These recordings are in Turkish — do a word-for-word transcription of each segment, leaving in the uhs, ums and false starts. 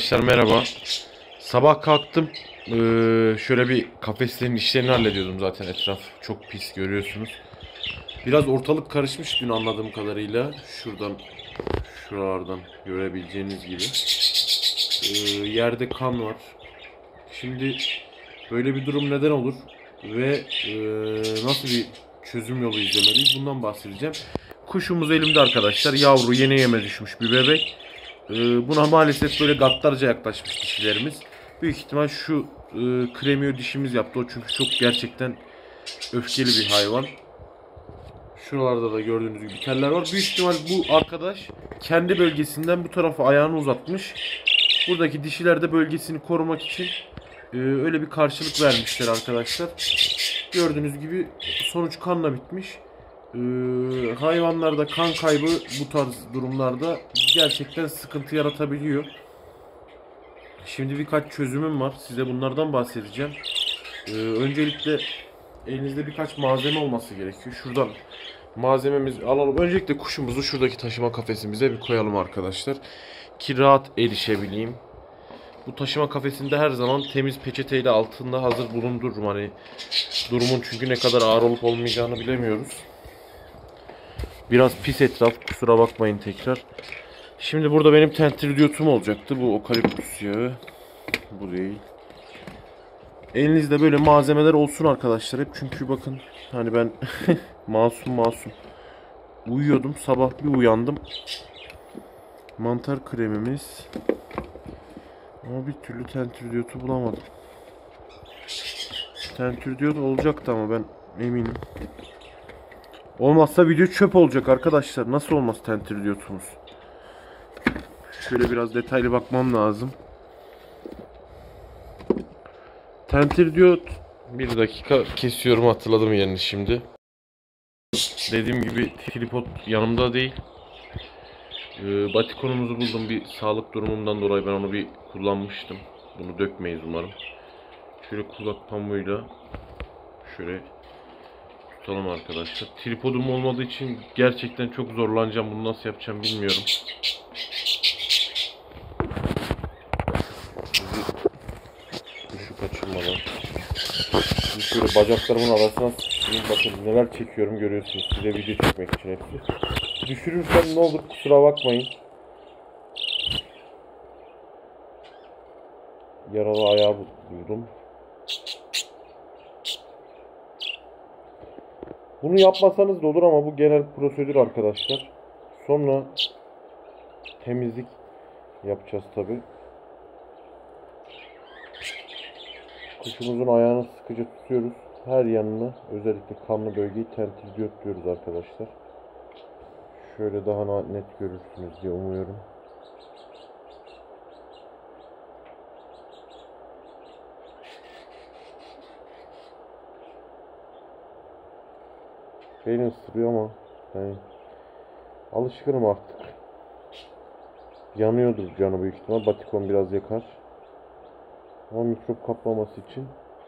Arkadaşlar merhaba. Sabah kalktım. Ee, şöyle bir kafeslerin işlerini hallediyordum zaten. Etraf çok pis görüyorsunuz. Biraz ortalık karışmış dün anladığım kadarıyla. Şuradan, şuralardan görebileceğiniz gibi. Ee, yerde kan var. Şimdi böyle bir durum neden olur? Ve e, nasıl bir çözüm yolu izlemeliyiz? Bundan bahsedeceğim. Kuşumuz elimde arkadaşlar. Yavru yeni yeme düşmüş bir bebek. Buna maalesef böyle gaddarca yaklaşmış dişilerimiz. Büyük ihtimal şu e, kremiyo dişimiz yaptı. O çünkü çok gerçekten öfkeli bir hayvan. Şuralarda da gördüğünüz gibi teller var. Büyük ihtimal bu arkadaş kendi bölgesinden bu tarafa ayağını uzatmış. Buradaki dişiler de bölgesini korumak için e, öyle bir karşılık vermişler arkadaşlar. Gördüğünüz gibi sonuç kanla bitmiş. Ee, hayvanlarda kan kaybı bu tarz durumlarda gerçekten sıkıntı yaratabiliyor. Şimdi birkaç çözümüm var. Size bunlardan bahsedeceğim. Ee, öncelikle elinizde birkaç malzeme olması gerekiyor. Şuradan malzememizi alalım. Öncelikle kuşumuzu şuradaki taşıma kafesimize bir koyalım arkadaşlar. Ki rahat erişebileyim. Bu taşıma kafesinde her zaman temiz peçeteyle altında hazır bulundururum. Hani durumun çünkü ne kadar ağır olup olmayacağını bilemiyoruz. Biraz pis etraf, kusura bakmayın tekrar. Şimdi burada benim tentriotum olacaktı. Bu okaliptüs yağı. Bu değil. Elinizde böyle malzemeler olsun arkadaşlar hep. Çünkü bakın hani ben masum masum uyuyordum. Sabah bir uyandım. Mantar kremimiz. Ama bir türlü tentriotu bulamadım. Tentriot olacaktı ama ben eminim. Olmazsa video çöp olacak arkadaşlar. Nasıl olmaz tentriotumuz? Şöyle biraz detaylı bakmam lazım. Tentriot. Bir dakika kesiyorum, hatırladım yerini şimdi. Dediğim gibi tripod yanımda değil. Ee, batikonumuzu buldum, bir sağlık durumumdan dolayı ben onu bir kullanmıştım. Bunu dökmeyiz umarım. Şöyle kulak pamuğuyla şöyle tutalım arkadaşlar. Tripodum olmadığı için gerçekten çok zorlanacağım. Bunu nasıl yapacağım bilmiyorum. Şu kaçırmadan. Şimdi şöyle bacaklarımın arasına sıkıştırayım. Bakın neler çekiyorum görüyorsunuz. Size video çekmek için hepsi. Düşürürsem ne olur kusura bakmayın. Yaralı ayağı buldum. Bunu yapmasanız da olur ama bu genel prosedür arkadaşlar. Sonra temizlik yapacağız tabi. Kuşumuzun ayağını sıkıca tutuyoruz. Her yanına, özellikle kanlı bölgeyi tentriot diyoruz arkadaşlar. Şöyle daha net görürsünüz diye umuyorum. Beni ısırıyor ama yani alışkınım artık. Yanıyordur canı büyük ihtimal. Batikon biraz yakar. Ama mikrop kaplaması için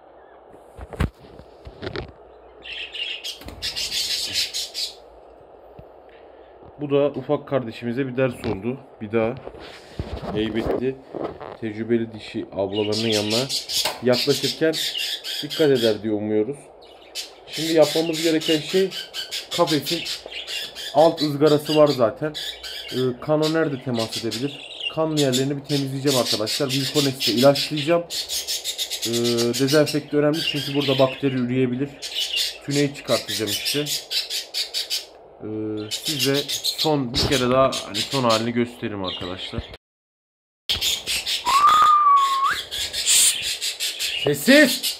bu da ufak kardeşimize bir ders oldu. Bir daha heybetli, tecrübeli dişi ablalarının yanına yaklaşırken dikkat eder diye umuyoruz. Şimdi yapmamız gereken şey, kafesin alt ızgarası var zaten. Ee, kana nerede temas edebilir? Kan yerlerini bir temizleyeceğim arkadaşlar. Vilkones'te ilaçlayacağım. Ee, dezenfekte önemli çünkü burada bakteri üreyebilir. Tüneyi çıkartacağım işte. Ee, size son bir kere daha hani son halini göstereyim arkadaşlar. Sessiz!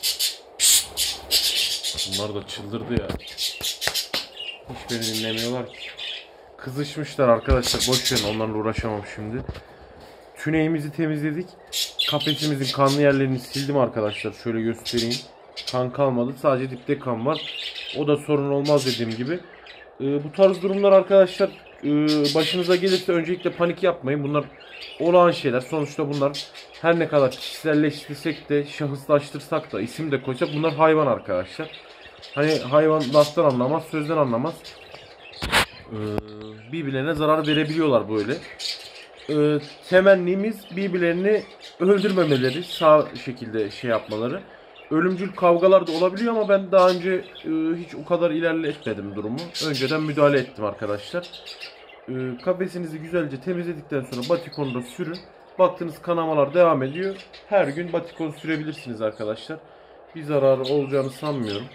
Bunlar da çıldırdı ya. Hiç beni dinlemiyorlar ki. Kızışmışlar arkadaşlar. Boş verin, onlarla uğraşamam şimdi. Tüneyimizi temizledik. Kafesimizin kanlı yerlerini sildim arkadaşlar. Şöyle göstereyim. Kan kalmadı. Sadece dipte kan var. O da sorun olmaz dediğim gibi. Ee, bu tarz durumlar arkadaşlar e, başınıza gelirse öncelikle panik yapmayın. Bunlar olağan şeyler. Sonuçta bunlar her ne kadar kişiselleştirsek de, şahıslaştırsak da, isim de koysak bunlar hayvan arkadaşlar. Hani hayvan laftan anlamaz, sözden anlamaz. Ee, birbirlerine zarar verebiliyorlar böyle. e, temennimiz birbirlerini öldürmemeleri, sağ şekilde şey yapmaları. Ölümcül kavgalar da olabiliyor ama ben daha önce e, hiç o kadar ilerletmedim durumu. Önceden müdahale ettim arkadaşlar. E, kafesinizi güzelce temizledikten sonra batikonu da sürün. Baktınız kanamalar devam ediyor. Her gün batikon sürebilirsiniz arkadaşlar. Bir zararı olacağını sanmıyorum.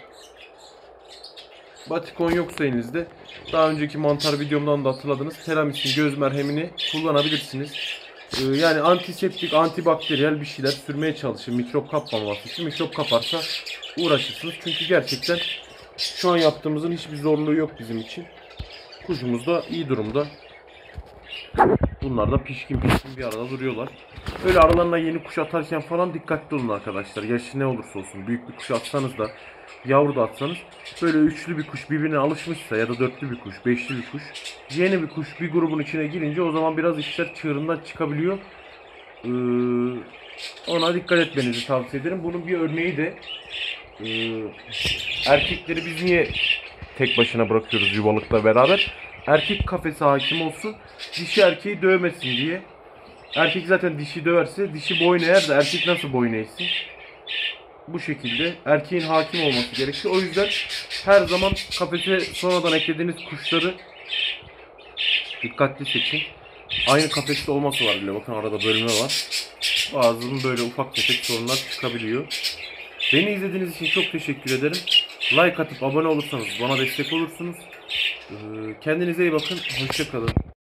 Batikon yoksa elinizde, daha önceki mantar videomdan da hatırladınız, Teramis'in göz merhemini kullanabilirsiniz. Ee, yani antiseptik, antibakteriyel bir şeyler sürmeye çalışın mikrop kapmaması için. Mikrop kaparsa uğraşırsınız. Çünkü gerçekten şu an yaptığımızın hiçbir zorluğu yok bizim için. Kuşumuz da iyi durumda. Bunlar da pişkin pişkin bir arada duruyorlar. Böyle aralarına yeni kuş atarken falan dikkatli olun arkadaşlar. Yaşı ne olursa olsun, büyük bir kuş atsanız da yavru da atsanız, böyle üçlü bir kuş birbirine alışmışsa ya da dörtlü bir kuş, beşli bir kuş, yeni bir kuş bir grubun içine girince o zaman biraz işler çığırından çıkabiliyor. Ee, ona dikkat etmenizi tavsiye ederim. Bunun bir örneği de e, erkekleri biz niye tek başına bırakıyoruz yuvalıkla beraber? Erkek kafese hakim olsun, dişi erkeği dövmesin diye. Erkek zaten dişi döverse dişi boyun eğer de erkek nasıl boyun eğsin? Bu şekilde erkeğin hakim olması gerekiyor. O yüzden her zaman kafese sonradan eklediğiniz kuşları dikkatli seçin. Aynı kafeste olması var bile. Bakın arada bölme var. Bazının böyle ufak tefek sorunlar çıkabiliyor. Beni izlediğiniz için çok teşekkür ederim. Like atıp abone olursanız bana destek olursunuz. Kendinize iyi bakın. Hoşça kalın.